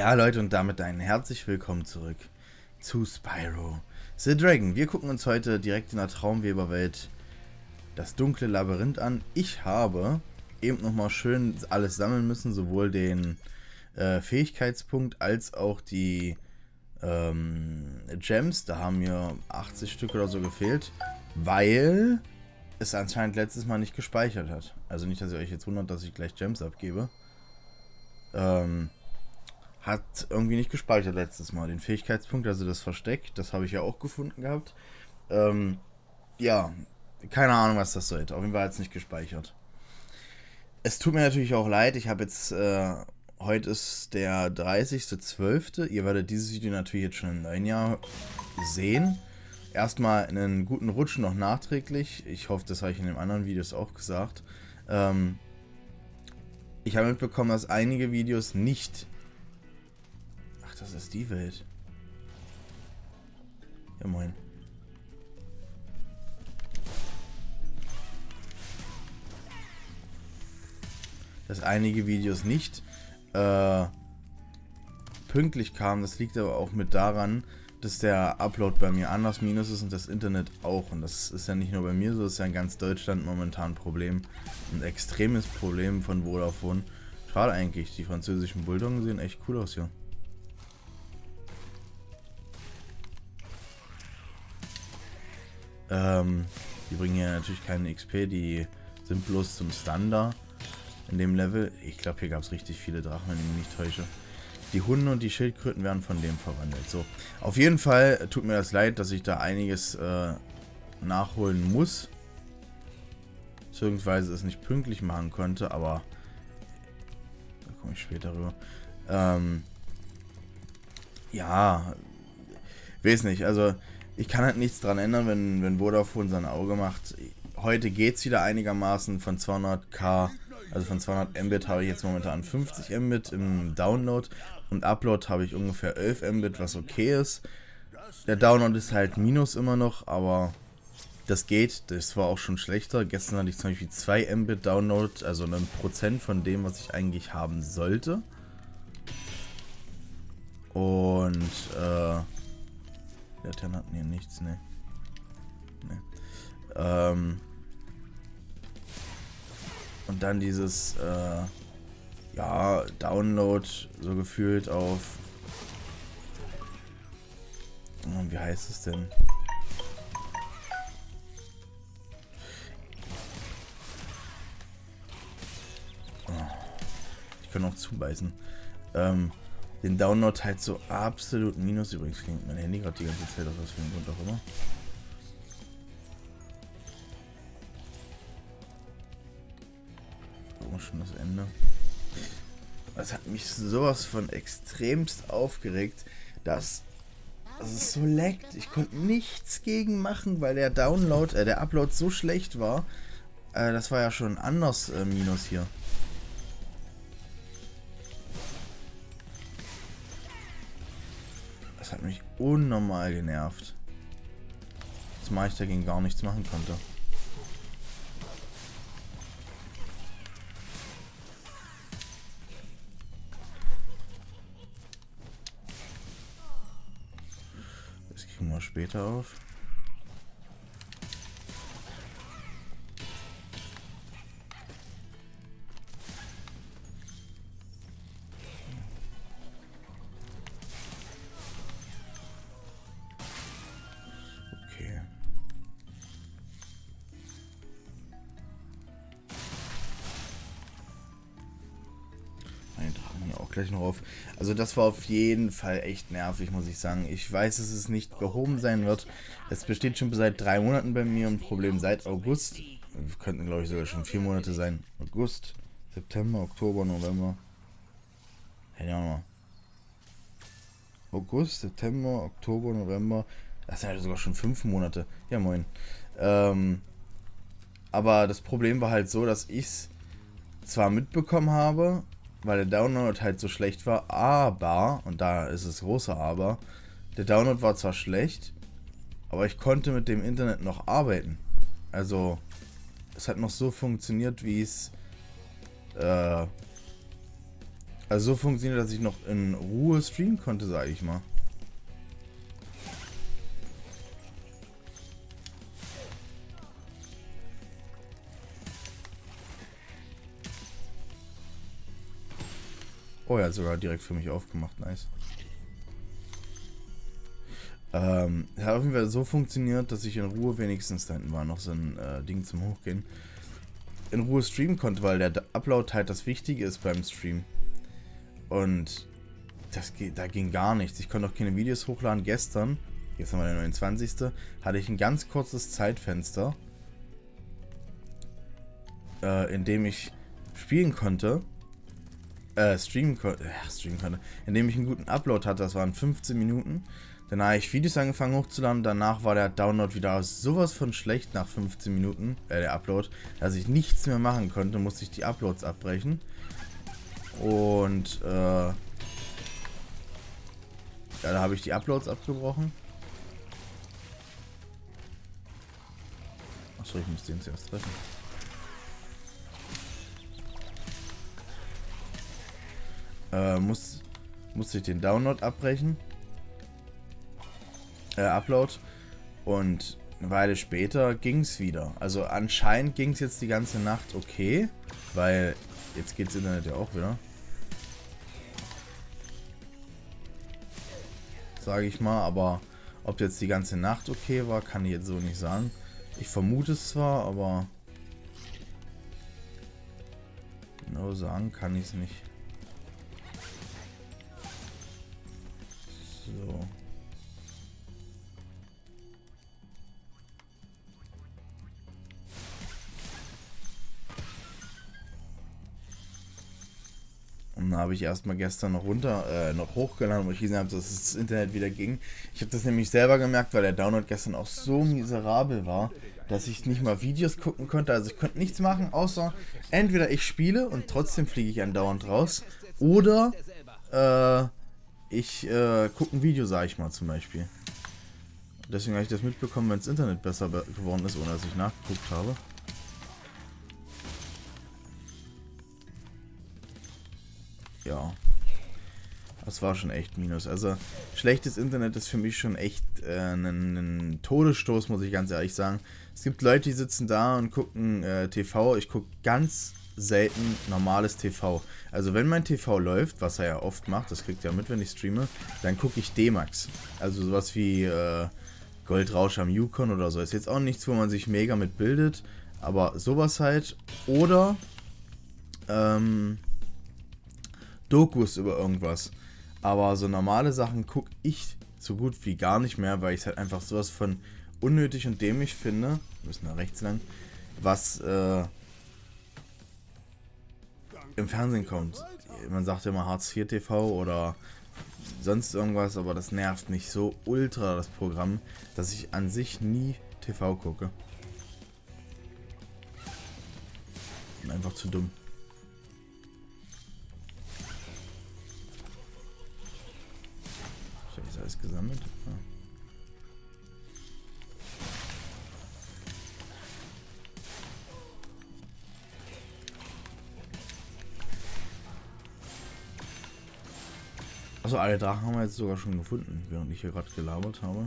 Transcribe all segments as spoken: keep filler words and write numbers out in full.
Ja, Leute, und damit ein herzlich willkommen zurück zu Spyro the Dragon. Wir gucken uns heute direkt in der Traumweberwelt das dunkle Labyrinth an. Ich habe eben nochmal schön alles sammeln müssen, sowohl den äh, Fähigkeitspunkt als auch die ähm, Gems. Da haben mir achtzig Stück oder so gefehlt, weil es anscheinend letztes Mal nicht gespeichert hat. Also nicht, dass ihr euch jetzt wundert, dass ich gleich Gems abgebe. Ähm... Hat irgendwie nicht gespeichert letztes Mal. Den Fähigkeitspunkt, also das Versteck, das habe ich ja auch gefunden gehabt. Ähm, ja, keine Ahnung, was das sollte. Auf jeden Fall hat es nicht gespeichert. Es tut mir natürlich auch leid, ich habe jetzt, äh, heute ist der dreißigster zwölfte Ihr werdet dieses Video natürlich jetzt schon im neuen Jahr sehen. Erstmal einen guten Rutsch noch nachträglich. Ich hoffe, das habe ich in den anderen Videos auch gesagt. Ähm, ich habe mitbekommen, dass einige Videos nicht... Das ist die Welt. Ja, moin. Dass einige Videos nicht äh, pünktlich kamen, das liegt aber auch mit daran, dass der Upload bei mir anders minus ist und das Internet auch. Und das ist ja nicht nur bei mir so, das ist ja in ganz Deutschland momentan ein Problem. Ein extremes Problem von Vodafone. Schade eigentlich, die französischen Bulldoggen sehen echt cool aus hier. Ähm, die bringen ja natürlich keine X P, die sind bloß zum Standard in dem Level. Ich glaube, hier gab es richtig viele Drachen, wenn ich mich nicht täusche. Die Hunde und die Schildkröten werden von dem verwandelt. So, auf jeden Fall tut mir das leid, dass ich da einiges äh, nachholen muss. Beziehungsweise es nicht pünktlich machen konnte, aber da komme ich später rüber. Ähm, ja, weiß nicht, also... Ich kann halt nichts dran ändern, wenn, wenn Vodafone sein Auge macht. Heute geht es wieder einigermaßen. Von zweihunderttausend, also von zweihundert Mbit habe ich jetzt momentan fünfzig Mbit im Download. Und Upload habe ich ungefähr elf Mbit, was okay ist. Der Download ist halt minus immer noch, aber das geht. Das war auch schon schlechter. Gestern hatte ich zum Beispiel zwei Mbit Download, also ein Prozent von dem, was ich eigentlich haben sollte. Und, äh... Der Ten hat hier nichts, ne. Ne. Ähm. Und dann dieses, äh, ja, Download so gefühlt auf. Wie heißt es denn? Oh, ich kann auch zubeißen. Ähm. Den Download halt so absolut minus. Übrigens klingt mein Handy gerade die ganze Zeit auf, was für einen Grund auch immer. Oh, schon das Ende. Das hat mich sowas von extremst aufgeregt, dass, dass es so leckt. Ich konnte nichts gegen machen, weil der Download, äh, der Upload so schlecht war. Äh, das war ja schon anders äh, minus hier. Das hat mich unnormal genervt. Zumal ich dagegen gar nichts machen konnte. Das kriegen wir später auf. Gleich noch auf. Also das war auf jeden Fall echt nervig, muss ich sagen. Ich weiß, dass es nicht behoben sein wird. Es besteht schon seit drei Monaten bei mir ein Problem seit August. Könnten, glaube ich, sogar schon vier Monate sein. August, September, Oktober, November. Keine Ahnung. August, September, Oktober, November. Das sind ja sogar schon fünf Monate. Ja, moin. Ähm, aber das Problem war halt so, dass ich es zwar mitbekommen habe, weil der Download halt so schlecht war, aber, und da ist es große Aber, der Download war zwar schlecht, aber ich konnte mit dem Internet noch arbeiten. Also, es hat noch so funktioniert, wie es, äh, Also so funktioniert, dass ich noch in Ruhe streamen konnte, sage ich mal. Oh, er hat sogar direkt für mich aufgemacht, nice. Ähm, hat auf jeden Fall so funktioniert, dass ich in Ruhe wenigstens, da hinten war noch so ein äh, Ding zum Hochgehen, in Ruhe streamen konnte, weil der Upload halt das Wichtige ist beim Stream. Und das geht, da ging gar nichts. Ich konnte auch keine Videos hochladen. Gestern, jetzt haben wir den neunundzwanzigsten hatte ich ein ganz kurzes Zeitfenster, äh, in dem ich spielen konnte, äh, streamen, ko äh, streamen konnte, in dem ich einen guten Upload hatte. Das waren fünfzehn Minuten. Dann habe ich Videos angefangen hochzuladen. Danach war der Download wieder sowas von schlecht nach fünfzehn Minuten, äh, der Upload, dass ich nichts mehr machen konnte. Musste ich die Uploads abbrechen. Und, äh, ja, da habe ich die Uploads abgebrochen. Achso, ich muss den zuerst treffen. Äh, muss, musste ich den Download abbrechen. Äh, Upload. Und eine Weile später ging es wieder. Also anscheinend ging es jetzt die ganze Nacht okay. Weil jetzt geht das Internet ja auch wieder. Sage ich mal, aber ob jetzt die ganze Nacht okay war, kann ich jetzt so nicht sagen. Ich vermute es zwar, aber genau sagen kann ich es nicht. So. Und da habe ich erstmal gestern noch runter, äh, noch hochgeladen, wo ich gesehen habe, dass das Internet wieder ging. Ich habe das nämlich selber gemerkt, weil der Download gestern auch so miserabel war, dass ich nicht mal Videos gucken konnte. Also ich konnte nichts machen, außer entweder ich spiele und trotzdem fliege ich andauernd raus, oder äh, ich äh, gucke ein Video, sage ich mal zum Beispiel. Deswegen habe ich das mitbekommen, wenn das Internet besser geworden ist, ohne dass ich nachgeguckt habe. Ja, das war schon echt Minus. Also schlechtes Internet ist für mich schon echt äh, ein, ein Todesstoß, muss ich ganz ehrlich sagen. Es gibt Leute, die sitzen da und gucken äh, T V. Ich gucke ganz selten normales T V. Also wenn mein T V läuft, was er ja oft macht, das kriegt ihr ja mit, wenn ich streame, dann gucke ich D-Max. Also sowas wie äh, Goldrausch am Yukon oder so. Ist jetzt auch nichts, wo man sich mega mit bildet, aber sowas halt. Oder ähm... Dokus über irgendwas. Aber so normale Sachen gucke ich so gut wie gar nicht mehr, weil ich es halt einfach sowas von unnötig und dämlich finde. Wir müssen da rechts lang. Was äh, im Fernsehen kommt. Man sagt ja immer Hartz vier T V oder sonst irgendwas, aber das nervt mich so ultra, das Programm, dass ich an sich nie T V gucke. Bin einfach zu dumm. Ist alles gesammelt? Ja. Also alle Drachen haben wir jetzt sogar schon gefunden, während ich hier gerade gelabert habe.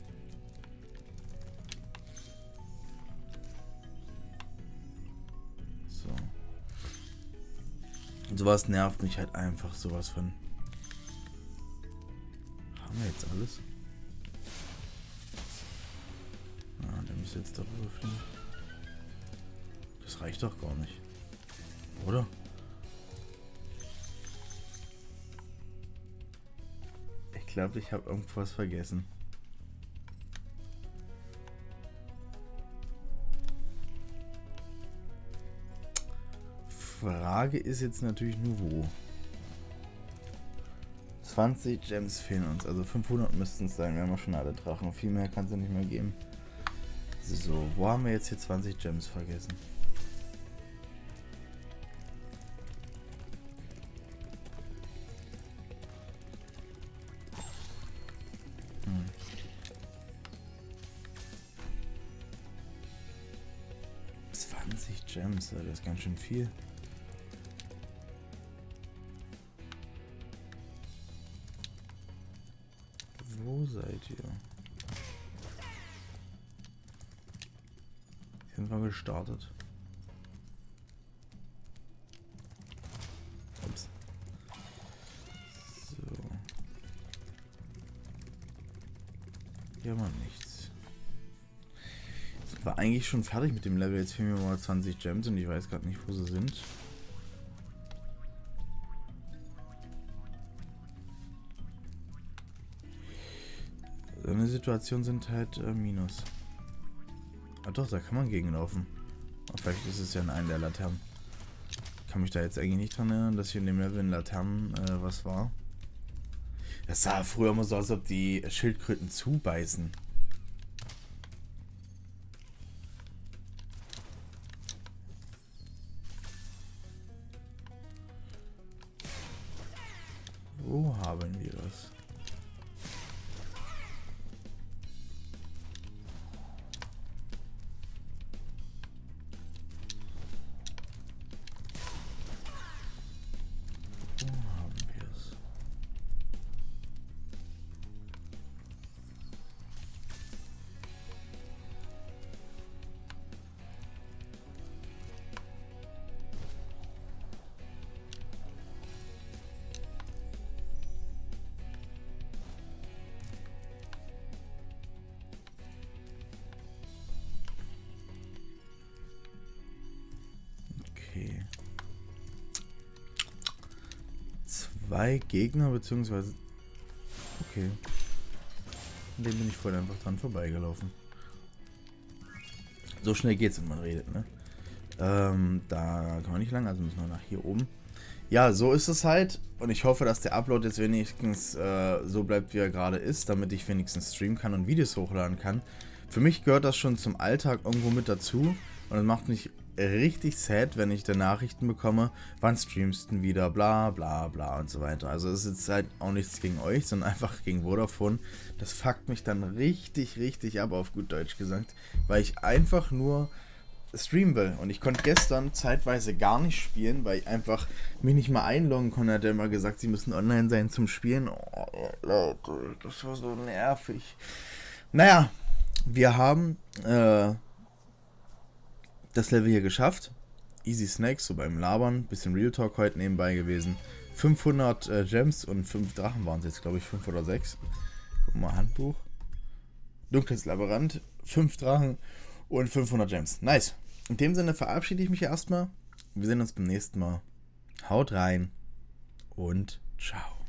So. Und sowas nervt mich halt einfach, sowas von. Haben wir jetzt alles? Ah, der müsste jetzt darüber fliegen. Das reicht doch gar nicht. Oder? Ich glaube, ich habe irgendwas vergessen. Frage ist jetzt natürlich nur wo. zwanzig Gems fehlen uns, also fünfhundert müssten es sein, wir haben ja schon alle Drachen, viel mehr kann es ja nicht mehr geben. So, wo haben wir jetzt hier zwanzig Gems vergessen? Hm. zwanzig Gems, das ist ganz schön viel. hier. Hier sind wir gestartet. Ups. So. Hier haben wir nichts. Sind wir eigentlich schon fertig mit dem Level. Jetzt fehlen mir mal zwanzig Gems und ich weiß gerade nicht, wo sie sind. So eine Situation sind halt äh, Minus. Ah doch, da kann man gegenlaufen. Aber vielleicht ist es ja in einer der Laternen. Ich kann mich da jetzt eigentlich nicht dran erinnern, dass hier in dem Level in Laternen äh, was war. Das sah früher immer so aus, als ob die Schildkröten zubeißen. Wo haben wir das? Wo haben wir es? Okay. Zwei Gegner, beziehungsweise... Okay. An dem bin ich vorhin einfach dran vorbeigelaufen. So schnell geht's, wenn man redet, ne? Ähm, da kann man nicht lang, also müssen wir nach hier oben. Ja, so ist es halt. Und ich hoffe, dass der Upload jetzt wenigstens äh, so bleibt, wie er gerade ist, damit ich wenigstens streamen kann und Videos hochladen kann. Für mich gehört das schon zum Alltag irgendwo mit dazu. Und es macht mich richtig sad, wenn ich da Nachrichten bekomme, wann streamst du wieder, bla bla bla und so weiter. Also es ist jetzt halt auch nichts gegen euch, sondern einfach gegen Vodafone. Das fuckt mich dann richtig, richtig ab, auf gut Deutsch gesagt, weil ich einfach nur streamen will. Und ich konnte gestern zeitweise gar nicht spielen, weil ich einfach mich nicht mal einloggen konnte. Hat er immer gesagt, sie müssen online sein zum Spielen. Oh, Leute, das war so nervig. Naja, wir haben äh, das Level hier geschafft. Easy Snacks, so beim Labern. Bisschen Real Talk heute nebenbei gewesen. fünfhundert äh, Gems und fünf Drachen waren es jetzt, glaube ich, fünf oder sechs. Guck mal, Handbuch. Dunkles Labyrinth, fünf Drachen und fünfhundert Gems. Nice. In dem Sinne verabschiede ich mich erstmal. Wir sehen uns beim nächsten Mal. Haut rein und ciao.